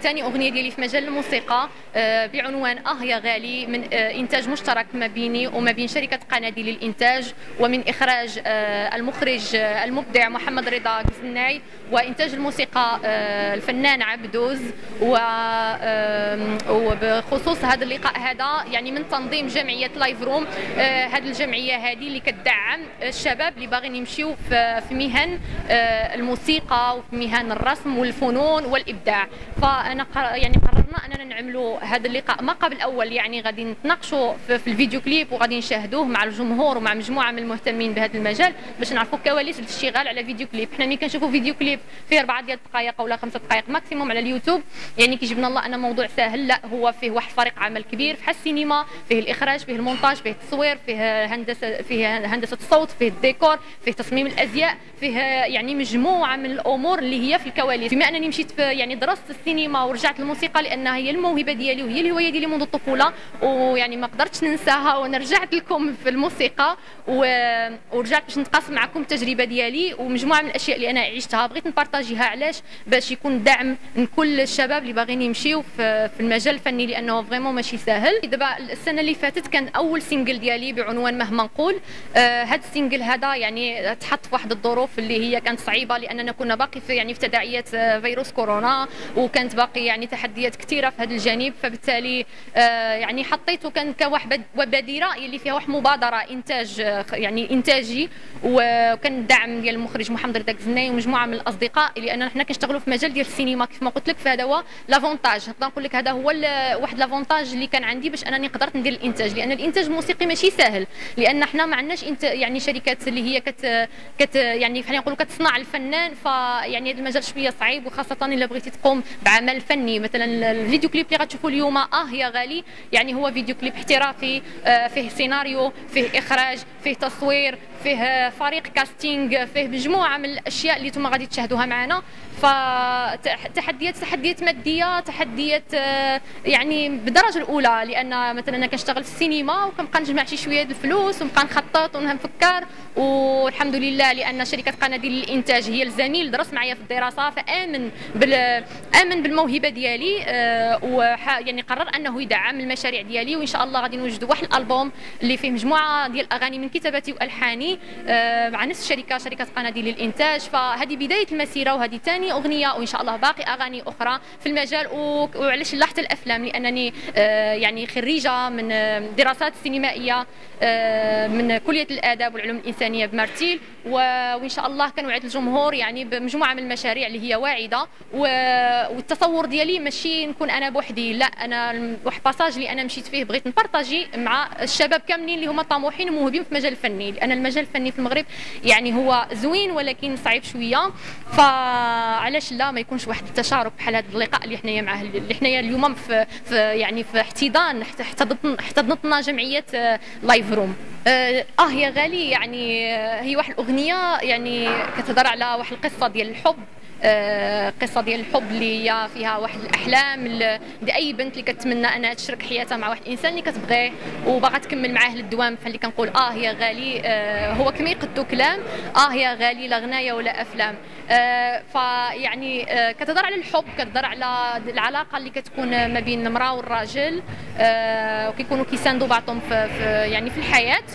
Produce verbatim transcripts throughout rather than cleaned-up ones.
ثاني اغنيه ديالي في مجال الموسيقى بعنوان اه يا غالي، من انتاج مشترك ما بيني وما بين شركه قناديل للانتاج، ومن اخراج المخرج المبدع محمد رضا قزناي، وانتاج الموسيقى الفنان عبدوز. وبخصوص هذا اللقاء هذا يعني من تنظيم جمعيه لايف روم، هذه الجمعيه هذه اللي كتدعم الشباب اللي باغيين يمشيو في مهن الموسيقى وفي مهن الرسم والفنون والابداع. فانا يعني قررنا اننا نعملوا هذا اللقاء ما قبل اول، يعني غادي نتناقشوا في, في الفيديو كليب وغادي نشاهدوه مع الجمهور ومع مجموعه من المهتمين بهذا المجال باش نعرفوا كواليس الاشتغال على فيديو كليب. حنا ملي كنشوفوا فيديو كليب فيه أربعة ديال الدقائق ولا خمسة دقائق ماكسيموم على اليوتيوب يعني كيجبنا الله ان موضوع ساهل، لا هو فيه واحد فريق عمل كبير، فحال السينما فيه الاخراج، فيه المونتاج، فيه التصوير، فيه هندسه فيه هندسه الصوت، فيه الديكور، فيه تصميم الازياء، فيه يعني مجموعه من الامور اللي هي في الكواليس. بما انني مشيت في يعني درست السينما ورجعت للموسيقى لانها هي الموهبه ديالي وهي الهوايه ديالي منذ الطفوله، ويعني ما قدرتش ننساها وانا رجعت لكم في الموسيقى ورجعت باش نتقاسم معكم التجربه ديالي ومجموعه من الاشياء اللي انا عشتها بغيت نبارطاجيها. علاش؟ باش يكون دعم من كل الشباب اللي باغيين يمشيو في المجال الفني لانه فريمون ماشي ساهل. دابا السنه اللي فاتت كان اول سينجل ديالي بعنوان مهما نقول. آه هذا السينجل هذا يعني تحط في واحد الظروف اللي هي كانت صعيبه لاننا كنا باقي في يعني في تداعيات فيروس كورونا، وكانت باقي يعني تحديات كثيره في هذا الجانب، فبالتالي آه يعني حطيته كان كواحد بديره اللي فيها واحد مبادره انتاج يعني انتاجي، وكان الدعم ديال المخرج محمد رضا قزناي ومجموعه من الاصدقاء، لاننا حنا كنشتغلوا في مجال ديال السينما كيف ما قلت لك، فهذا هو لافونتاج. نقدر نقول لك هذا هو واحد لافونتاج اللي كان عندي باش انني قدرت ندير الانتاج، لان الانتاج الموسيقي ماشي ساهل، لان حنا ما عندناش يعني شركات اللي هي كت كت يعني خلينا نقولوا كتصنع الفنان، فيعني هذا المجال شويه صعيب، وخاصه الا بغيتي تقوم بعمل فني. مثلا الفيديو كليب اللي غتشوفوا اليوم اه يا غالي يعني هو فيديو كليب احترافي، فيه سيناريو، فيه اخراج، فيه تصوير، فيه فريق كاستينغ، فيه مجموعه من الاشياء اللي نتوما غادي تشاهدوها معنا. فتحديات تحديات ماديه، تحديات يعني بالدرجه الاولى، لان مثلا انا كنشتغل في السينما وكنبقى نجمع شي شويه الفلوس ونبقى نخطط ونفكر، والحمد لله لان شركه قناديل للانتاج هي الزميل درس معايا في الدراسه، فامن بال امن بالموهبه ديالي، وح يعني قرر انه يدعم المشاريع ديالي، وان شاء الله غادي نوجدوا واحد الالبوم اللي فيه مجموعه ديال الاغاني من كتابتي والحاني مع نفس الشركه شركه قناديل للانتاج. فهذه بدايه المسيره وهذه ثاني اغنيه، وان شاء الله باقي اغاني اخرى في المجال. وعلاش لاحظت الافلام؟ لانني يعني خريجه من دراسات سينمائيه من كليه الاداب والعلوم الانسانيه بمارتيل، وان شاء الله كنوعد الجمهور يعني بمجموعه من المشاريع اللي هي واعده. والتصور ديالي ماشي نكون انا بوحدي، لا انا واحد باساج اللي انا مشيت فيه بغيت نبارطاجي مع الشباب كاملين اللي هما طموحين وموهوبين في المجال الفني، لان المجال الفني في المغرب يعني هو زوين ولكن صعيب شويه، فعلاش لا ما يكونش واحد التشارك بحال هذا اللقاء اللي حنايا معاه اللي حنايا اليوم في, في يعني في احتضان احتضنتنا جمعيه لايف روم. اه يا غالي يعني هي واحد الاغنيه يعني كتهضر على واحد القصه ديال الحب، آه قصه ديال الحب اللي هي فيها واحد الاحلام لاي بنت اللي كتمنى انها تشارك حياتها مع واحد الانسان اللي كتبغيه وباغا تكمل معاه للدوام. فاللي كنقول اه يا غالي آه هو كما يقدو كلام، اه يا غالي لا غنايه ولا افلام. آه فيعني آه كتهضر على الحب، كتهضر على العلاقه اللي كتكون ما بين المراه والراجل، آه وكيكونوا كيساندوا بعضهم في, في يعني في الحياه.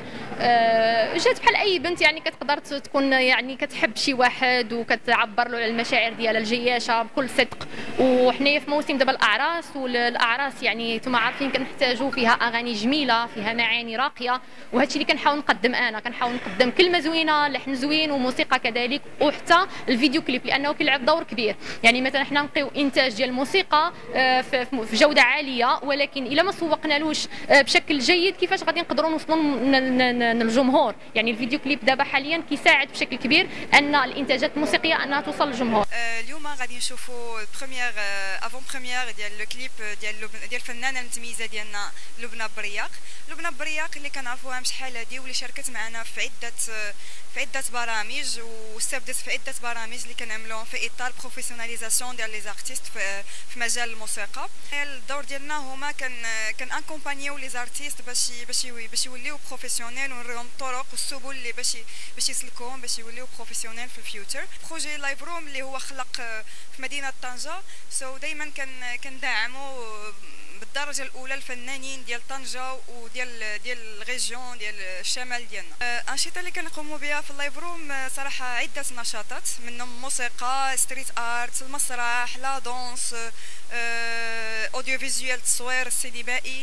أه جات بحال اي بنت يعني كتقدر تكون يعني كتحب شي واحد وكتعبر له على المشاعر ديالها الجياشه بكل صدق. وحنايا في موسم دابا الاعراس، والاعراس يعني نتوما عارفين كنحتاجوا فيها اغاني جميله فيها معاني راقيه، وهذا الشيء اللي كنحاول نقدم انا كنحاول نقدم كلمه زوينه، لحن زوين، وموسيقى كذلك، وحتى الفيديو كليب لانه كيلعب دور كبير. يعني مثلا حنا نقيو انتاج ديال الموسيقى في جوده عاليه، ولكن الا ما سوقنالوش بشكل جيد كيفاش غادي نقدروا نوصلوا للجمهور؟ يعني الفيديو كليب دابا حاليا كيساعد بشكل كبير ان الانتاجات الموسيقيه انها توصل للجمهور. اليوم غادي نشوفوا البريمير افون بريمير ديال الكليب ديال ديال الفنانه المتميزه ديالنا لبنى برياق. لبنى برياق اللي كنعرفوها شحال هادي واللي شاركت معنا في عده في عده برامج واستبدت في عده برامج اللي كنعملوهم في اطار بروفيسيوناليزاسيون ديال لي زارتيست في, في مجال الموسيقى. الدور ديالنا هما كان كان انكومبانيو لي زارتيست باش باش باش يوليو بروفيسيونيل ونوريهم الطرق والسبل اللي باش باش يسلكوهم باش يوليو بروفيسيونيل في الفيوتشر. بروجي لايف روم اللي هو خلق في مدينه طنجه، سو so دائما كان كندعموا بالدرجه الاولى الفنانين ديال طنجه وديال ديال الريجيون ديال الشمال ديالنا. الانشطه اللي كنقوموا بها في اللايف روم صراحه عده نشاطات، منهم موسيقى، ستريت ارت، المسرح، لا دونس، اوديو فيزيوال، التصوير السينمائي،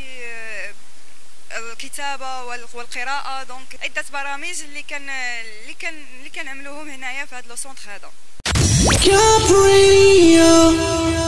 الكتابه والقراءه. دونك عده برامج اللي كان اللي كان اللي كنعملوهم هنايا في هذا لو سونتر هذا.